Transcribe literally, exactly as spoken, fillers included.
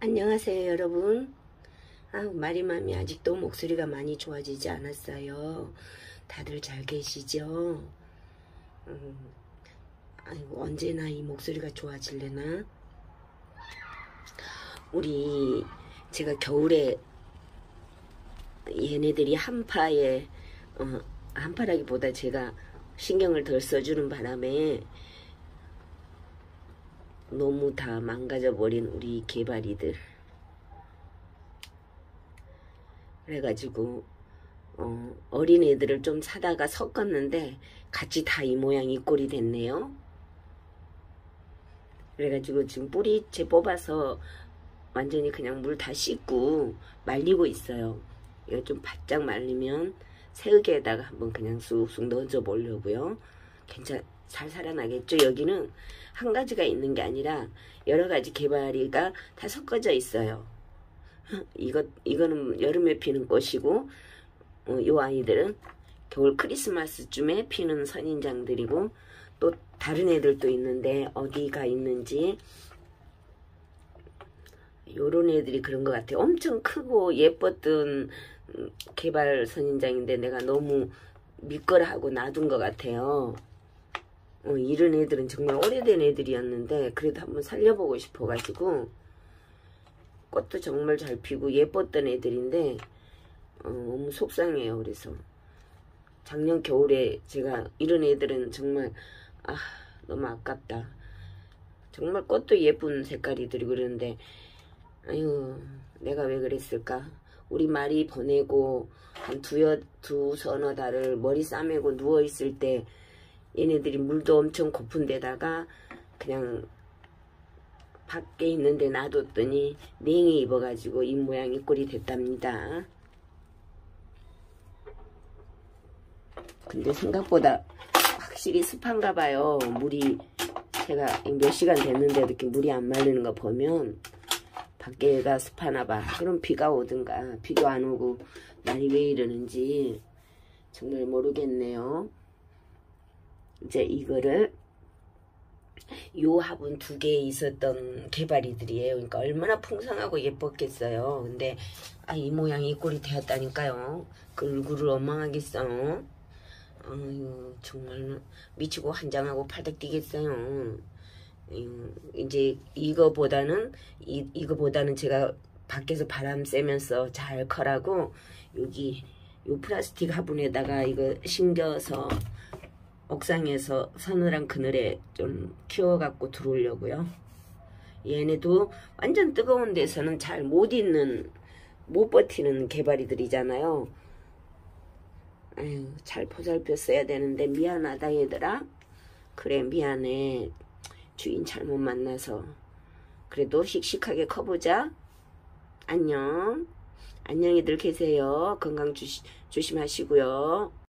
안녕하세요 여러분. 아, 마리맘이 아직도 목소리가 많이 좋아지지 않았어요. 다들 잘 계시죠? 음, 아이고, 언제나 이 목소리가 좋아질래나? 우리 제가 겨울에 얘네들이 한파에 어, 한파라기보다 제가 신경을 덜 써주는 바람에 너무 다 망가져버린 우리 개발이들. 그래가지고 어, 어린애들을 좀 사다가 섞었는데 같이 다 이 모양 이 꼴이 됐네요. 그래가지고 지금 뿌리채 뽑아서 완전히 그냥 물 다 씻고 말리고 있어요. 이거 좀 바짝 말리면 새우개에다가 한번 그냥 쑥쑥 넣어줘 보려고요. 괜찮 잘 살아나겠죠. 여기는 한 가지가 있는 게 아니라 여러 가지 개발이가 다 섞어져 있어요. 이거 이거는 여름에 피는 꽃이고, 어, 요 아이들은 겨울 크리스마스쯤에 피는 선인장들이고, 또 다른 애들도 있는데 어디가 있는지 요런 애들이 그런 것 같아요. 엄청 크고 예뻤던 개발 선인장인데 내가 너무 믿거라 하고 놔둔 것 같아요. 어, 이런 애들은 정말 오래된 애들이었는데 그래도 한번 살려보고 싶어가지고, 꽃도 정말 잘 피고 예뻤던 애들인데 어, 너무 속상해요. 그래서 작년 겨울에 제가 이런 애들은 정말 아 너무 아깝다. 정말 꽃도 예쁜 색깔이들이 그러는데 아유 내가 왜 그랬을까. 우리 말이 보내고 한 두여 두 서너 달을 머리 싸매고 누워있을 때 얘네들이 물도 엄청 고픈 데다가 그냥 밖에 있는데 놔뒀더니 냉이 입어가지고 이 모양 이 꼴이 됐답니다. 근데 생각보다 확실히 습한가 봐요. 물이 제가 몇 시간 됐는데 이렇게 물이 안 마르는 거 보면 밖에가 습하나 봐. 그럼 비가 오든가. 비도 안 오고 날이 왜 이러는지 정말 모르겠네요. 이제 이거를 요 화분 두 개 있었던 개발이들이에요. 그러니까 얼마나 풍성하고 예뻤겠어요. 근데 아, 이 모양이 이 꼴이 되었다니까요. 그 얼굴을 원망하겠어. 아유, 정말 미치고 한장하고 팔닥 뛰겠어요. 아유, 이제 이거보다는 이, 이거보다는 제가 밖에서 바람 쐬면서 잘 커라고 여기 요 플라스틱 화분에다가 이거 심겨서 옥상에서 서늘한 그늘에 좀 키워갖고 들어오려고요. 얘네도 완전 뜨거운 데서는 잘 못 있는, 못 버티는 개발이들이잖아요. 아유, 잘 보살폈어야 되는데 미안하다 얘들아. 그래 미안해. 주인 잘못 만나서. 그래도 씩씩하게 커보자. 안녕. 안녕히들 계세요. 건강 조시, 조심하시고요.